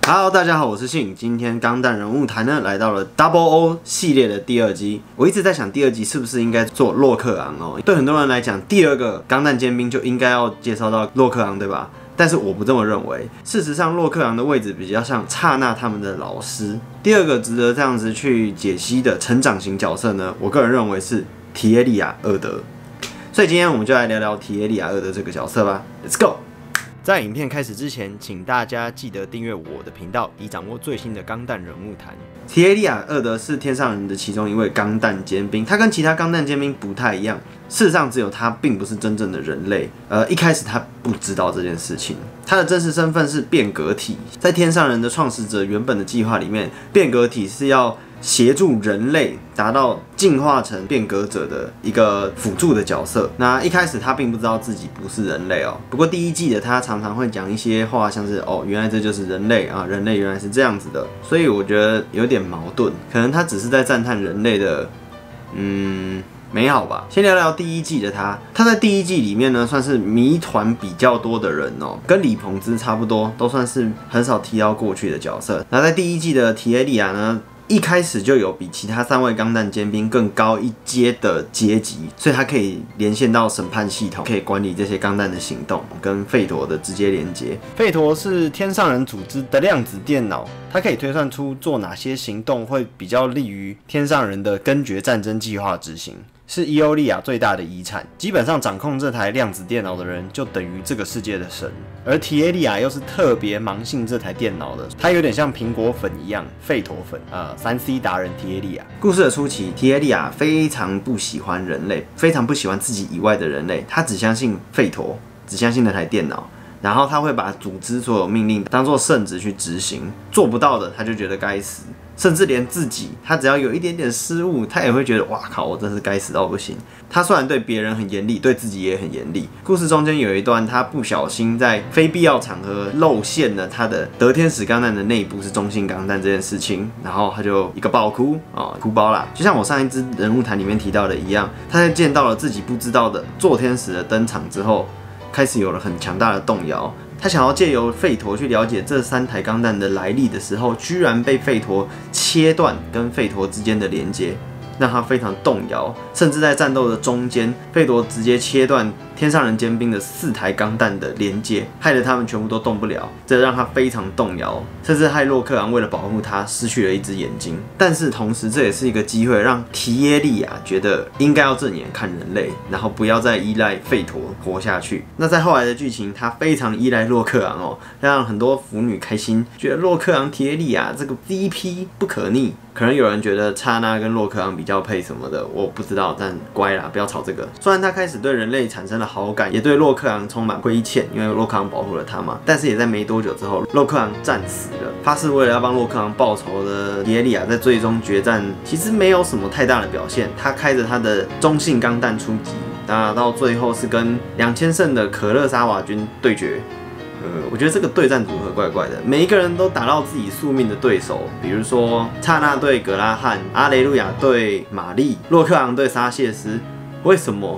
Hello， 大家好，我是信。今天钢弹人物谈呢来到了 Double O 系列的第2集。我一直在想，第2集是不是应该做洛克昂哦？对很多人来讲，第2个钢弹尖兵就应该要介绍到洛克昂，对吧？但是我不这么认为。事实上，洛克昂的位置比较像刹那他们的老师。第2个值得这样子去解析的成长型角色呢，我个人认为是提耶利亚·厄德。所以今天我们就来聊聊提耶利亚·厄德这个角色吧。Let's go！在影片开始之前，请大家记得订阅我的频道，以掌握最新的钢弹人物谈。提耶利亚·厄德是天上人的其中一位钢弹尖兵，他跟其他钢弹尖兵不太一样。事实上，只有他并不是真正的人类。一开始他不知道这件事情。他的真实身份是变革体。在天上人的创始者原本的计划里面，变革体是要协助人类达到进化成变革者的一个辅助的角色。那一开始他并不知道自己不是人类哦。不过第1季的他常常会讲一些话，像是原来这就是人类啊，人类原来是这样子的。所以我觉得有点矛盾，可能他只是在赞叹人类的美好吧。先聊聊第1季的他在第1季里面呢，算是谜团比较多的人哦，跟李鹏之差不多，都算是很少提到过去的角色。那在第1季的提耶利亚呢，一开始就有比其他3位钢弹尖兵更高一阶的阶级，所以他可以连线到审判系统，可以管理这些钢弹的行动，跟费陀的直接连接。费陀是天上人组织的量子电脑，它可以推算出做哪些行动会比较利于天上人的根绝战争计划执行。是伊欧利亚最大的遗产，基本上掌控这台量子电脑的人就等于这个世界的神。而提耶利亚又是特别盲信这台电脑的，他有点像苹果粉一样，费陀粉3C 达人提耶利亚。故事的初期，提耶利亚非常不喜欢人类，非常不喜欢自己以外的人类，他只相信费陀，只相信那台电脑。然后他会把组织所有命令当作圣旨去执行，做不到的他就觉得该死。甚至连自己，他只要有一点点失误，他也会觉得哇靠，我真是该死到不行。他虽然对别人很严厉，对自己也很严厉。故事中间有一段，他不小心在非必要场合露馅了他的德天使钢弹的内部是中性钢弹这件事情，然后他就一个爆哭哭包啦。就像我上一支人物谈里面提到的一样，他在见到了自己不知道的座天使的登场之后，开始有了很强大的动摇。他想要借由费陀去了解这3台钢弹的来历的时候，居然被费陀切断跟费陀之间的连接，让他非常动摇。甚至在战斗的中间，费陀直接切断天上人尖兵的4台钢弹的连接，害得他们全部都动不了，这让他非常动摇，甚至害洛克昂为了保护他失去了一只眼睛。但是同时，这也是一个机会，让提耶利亚觉得应该要正眼看人类，然后不要再依赖费陀活下去。那在后来的剧情，他非常依赖洛克昂让很多腐女开心，觉得洛克昂提耶利亚这个 CP 不可逆。可能有人觉得刹那跟洛克昂比较配什么的，我不知道，但乖啦，不要吵这个。虽然他开始对人类产生了好感，也对洛克昂充满亏欠，因为洛克昂保护了他嘛。但是也在没多久之后，洛克昂战死了。发誓为了要帮洛克昂报仇的提耶利亚，在最终决战其实没有什么太大的表现。他开着他的中性钢弹出击，到最后是跟2000胜的可乐沙瓦军对决。我觉得这个对战组合怪怪的，每一个人都打到自己宿命的对手，比如说刹那对格拉汉，阿雷路亚对玛丽，洛克昂对沙谢斯。为什么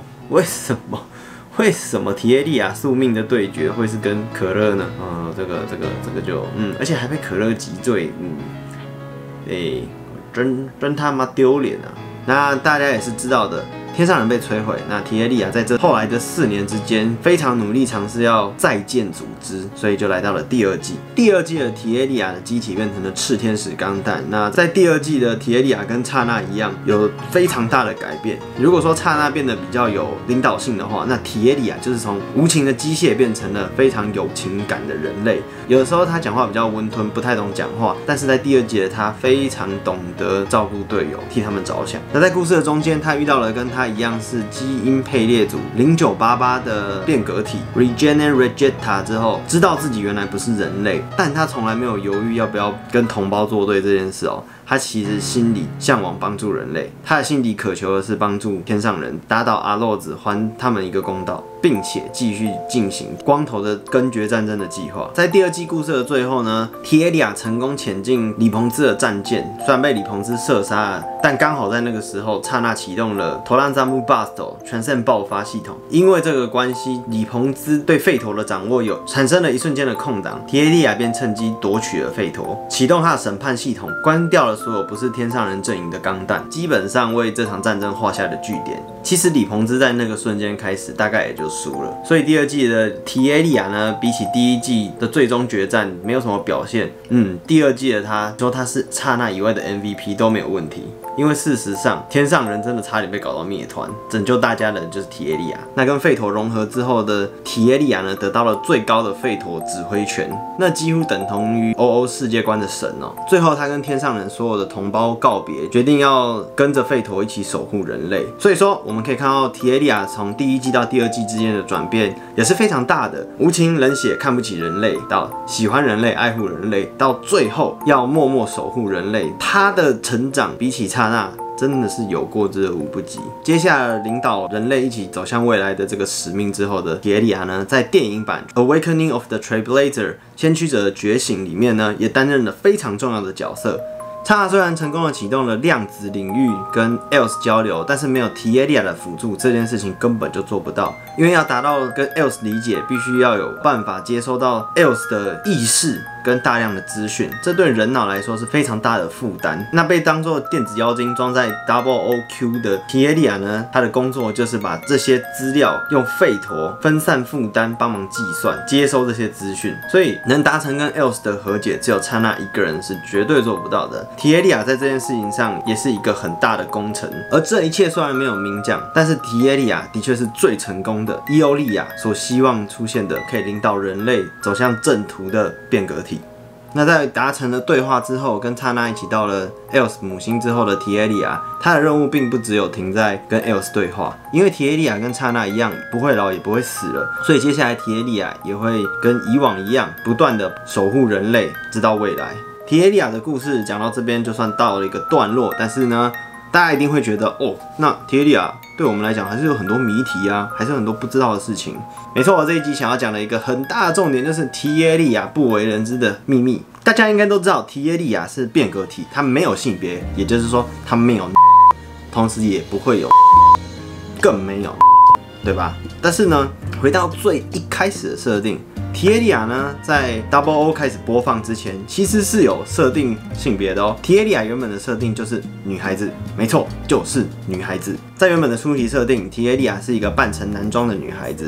提耶利亚宿命的对决会是跟可乐呢？这个就而且还被可乐击坠，真他妈丢脸啊！那大家也是知道的。天上人被摧毁，那提耶利亚在这后来的4年之间，非常努力尝试要再建组织，所以就来到了第2季。第2季的提耶利亚的机体变成了炽天使钢弹。那在第2季的提耶利亚跟刹那一样，有非常大的改变。如果说刹那变得比较有领导性的话，那提耶利亚就是从无情的机械变成了非常有情感的人类。有的时候他讲话比较温吞，不太懂讲话，但是在第2季的他非常懂得照顾队友，替他们着想。那在故事的中间，他遇到了跟他一样是基因配列组0988的变革体 Regenerate 之后，知道自己原来不是人类，但他从来没有犹豫要不要跟同胞作对这件事他其实心里向往帮助人类，他的心底渴求的是帮助天上人打倒阿洛子，还他们一个公道，并且继续进行光头的根绝战争的计划。在第2季故事的最后呢，提耶利亚成功潜进李鹏兹的战舰，虽然被李鹏兹射杀了，但刚好在那个时候，刹那启动了头浪扎木 Busto 全胜爆发系统。因为这个关系，李鹏兹对吠陀的掌握有产生了一瞬间的空档，提耶利亚便趁机夺取了吠陀，启动他的审判系统，关掉了所有不是天上人阵营的钢弹，基本上为这场战争画下了句点。其实李鹏兹在那个瞬间开始，大概也就输了。所以第2季的提耶利亚呢，比起第1季的最终决战没有什么表现。第2季的他说他是刹那以外的 MVP 都没有问题。因为事实上，天上人真的差点被搞到灭团，拯救大家的人就是提耶利亚。那跟吠陀融合之后的提耶利亚呢，得到了最高的吠陀指挥权，那几乎等同于OO世界观的神哦。最后，他跟天上人所有的同胞告别，决定要跟着吠陀一起守护人类。所以说，我们可以看到提耶利亚从第1季到第2季之间的转变也是非常大的，无情冷血，看不起人类，到喜欢人类，爱护人类，到最后要默默守护人类。他的成长比起刹那真的是有过之而无不及。接下来领导人类一起走向未来的这个使命之后的提耶利亚呢，在电影版《Awakening of the Trailblazer 先驱者的觉醒》里面呢，也担任了非常重要的角色。刹那虽然成功的启动了量子领域跟 ELSE 交流，但是没有提耶利亚的辅助，这件事情根本就做不到。因为要达到跟 ELSE 理解，必须要有办法接收到 ELSE 的意识跟大量的资讯，这对人脑来说是非常大的负担。那被当作电子妖精装在 OOQ 的提耶利亚呢，他的工作就是把这些资料用吠陀分散负担，帮忙计算、接收这些资讯。所以能达成跟 ELSE 的和解，只有刹那一个人是绝对做不到的。提耶利亚在这件事情上也是一个很大的工程，而这一切虽然没有明讲，但是提耶利亚的确是最成功的伊欧利亚所希望出现的可以领导人类走向正途的变革体。那在达成了对话之后，跟刹那一起到了 ELSE 母星之后的提耶利亚，他的任务并不只有停在跟 ELSE 对话，因为提耶利亚跟刹那一样不会老也不会死了，所以接下来提耶利亚也会跟以往一样，不断的守护人类直到未来。提耶利亚的故事讲到这边就算到了一个段落，但是呢，大家一定会觉得哦，那提耶利亚对我们来讲还是有很多谜题啊，还是有很多不知道的事情。没错，我这一集想要讲的一个很大的重点就是提耶利亚不为人知的秘密。大家应该都知道，提耶利亚是变革体，它没有性别，也就是说它没有，同时也不会有，更没有，对吧？但是呢，回到最一开始的设定。提耶利亚呢，在 OO 开始播放之前，其实是有设定性别的哦。提耶利亚原本的设定就是女孩子，没错，就是女孩子。在原本的初期设定，提耶利亚是一个扮成男装的女孩子。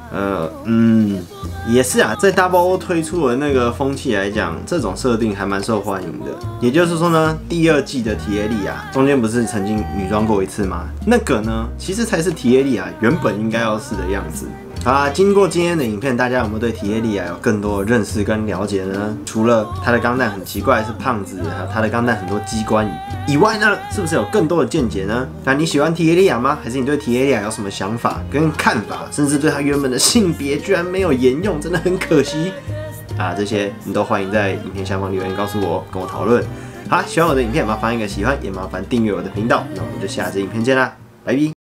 也是啊，在 OO 推出的那个风气来讲，这种设定还蛮受欢迎的。也就是说呢，第2季的提耶利亚中间不是曾经女装过一次吗？那个呢，其实才是提耶利亚原本应该要是的样子。好啦，经过今天的影片，大家有没有对提耶利亚有更多的认识跟了解呢？除了他的钢弹很奇怪是胖子，还有他的钢弹很多机关以外呢，是不是有更多的见解呢？那你喜欢提耶利亚吗？还是你对提耶利亚有什么想法跟看法？甚至对他原本的性别居然没有沿用，真的很可惜啊！这些你都欢迎在影片下方留言告诉我，跟我讨论。好，喜欢我的影片，麻烦一个喜欢，也麻烦订阅我的频道。那我们就下支影片见啦，拜拜。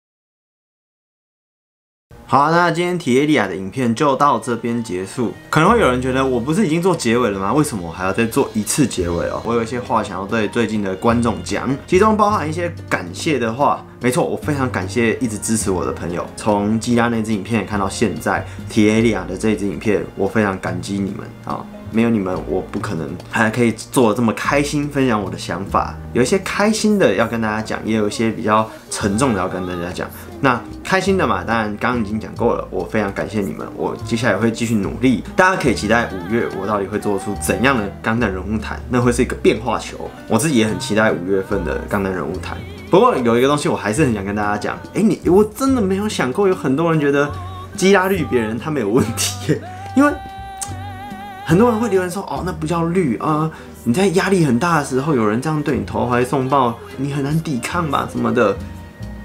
好，那今天提耶利亚的影片就到这边结束。可能会有人觉得我不是已经做结尾了吗？为什么我还要再做一次结尾哦？我有一些话想要对最近的观众讲，其中包含一些感谢的话。没错，我非常感谢一直支持我的朋友，从基拉那支影片看到现在提耶利亚的这支影片，我非常感激你们啊！没有你们，我不可能还可以做得这么开心，分享我的想法。有一些开心的要跟大家讲，也有一些比较沉重的要跟大家讲。那开心的嘛，当然刚刚已经讲过了，我非常感谢你们，我接下来会继续努力。大家可以期待5月我到底会做出怎样的钢弹人物谈，那会是一个变化球。我自己也很期待5月份的钢弹人物谈。不过有一个东西我还是很想跟大家讲，我真的没有想过有很多人觉得基拉绿别人他没有问题耶，因为很多人会留言说，哦，那不叫绿啊，你在压力很大的时候有人这样对你投怀送抱，你很难抵抗吧什么的。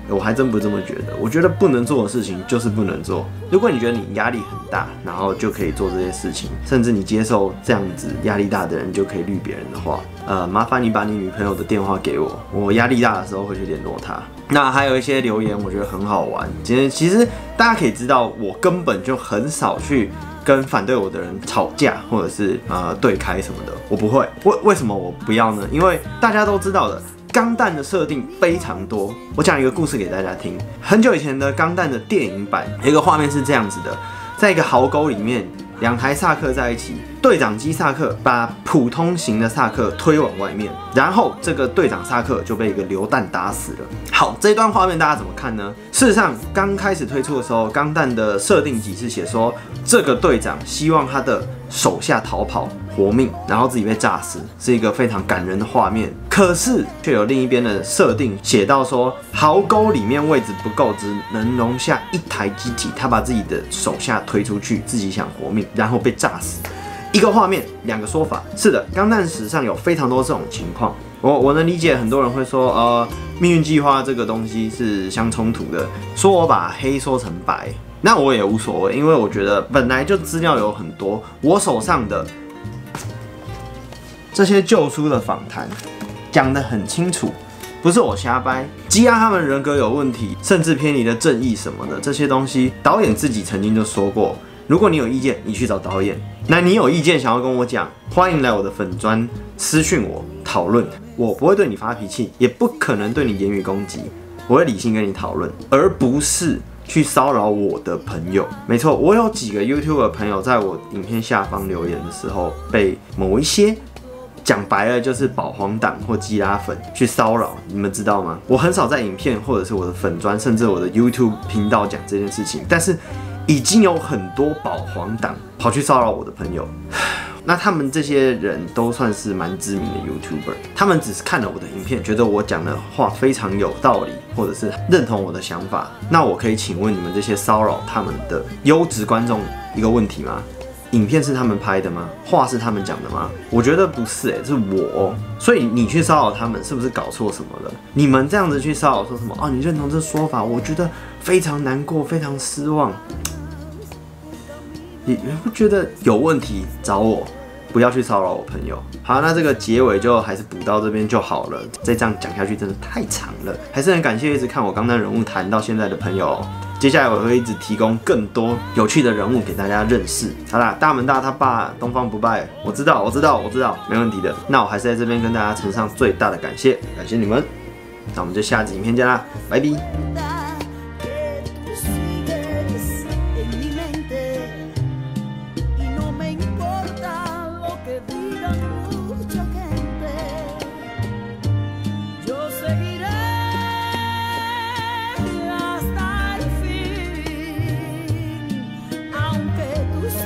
我还真不这么觉得。我觉得不能做的事情就是不能做。如果你觉得你压力很大，然后就可以做这些事情，甚至你接受这样子压力大的人就可以绿别人的话，麻烦你把你女朋友的电话给我，我压力大的时候会去联络她。那还有一些留言，我觉得很好玩。其实大家可以知道，我根本就很少去跟反对我的人吵架，或者是对开什么的，我不会。为什么我不要呢？因为大家都知道的，钢弹的设定非常多。我讲一个故事给大家听。很久以前的钢弹的电影版，有一个画面是这样子的，在一个壕沟里面，2台萨克在一起，队长机萨克把普通型的萨克推往外面，然后这个队长萨克就被一个榴弹打死了。好，这段画面大家怎么看呢？事实上，刚开始推出的时候，钢弹的设定集是写说，这个队长希望他的手下逃跑活命，然后自己被炸死，是一个非常感人的画面。可是却有另一边的设定写到说，壕沟里面位置不够，只能容下1台机体，他把自己的手下推出去，自己想活命，然后被炸死。一个画面，2个说法。是的，钢弹史上有非常多这种情况。我能理解很多人会说，命运计划这个东西是相冲突的，说我把黑说成白，那我也无所谓，因为我觉得本来就资料有很多，我手上的这些旧书的访谈讲得很清楚，不是我瞎掰。羁押他们人格有问题，甚至偏离了正义什么的这些东西，导演自己曾经就说过。如果你有意见，你去找导演。那你有意见想要跟我讲，欢迎来我的粉专私讯我讨论。我不会对你发脾气，也不可能对你言语攻击，我会理性跟你讨论，而不是去骚扰我的朋友。没错，我有几个 YouTuber 朋友在我影片下方留言的时候，被某一些讲白了就是保皇党或基拉粉去骚扰，你们知道吗？我很少在影片或者是我的粉专，甚至我的 YouTube 频道讲这件事情，但是已经有很多保皇党跑去骚扰我的朋友。那他们这些人都算是蛮知名的 YouTuber， 他们只是看了我的影片，觉得我讲的话非常有道理，或者是认同我的想法。那我可以请问你们这些骚扰他们的优质观众一个问题吗？影片是他们拍的吗？话是他们讲的吗？我觉得不是，是我。所以你去骚扰他们，是不是搞错什么了？你们这样子去骚扰，说什么你认同这说法，我觉得非常难过，非常失望。你不觉得有问题找我，不要去骚扰我朋友。好，那这个结尾就还是补到这边就好了。再这样讲下去真的太长了，还是很感谢一直看我钢弹人物谈到现在的朋友。接下来我会一直提供更多有趣的人物给大家认识。好啦，大门大他爸，东方不败，我知道，没问题的。那我还是在这边跟大家呈上最大的感谢，感谢你们。那我们就下集影片见啦，拜拜。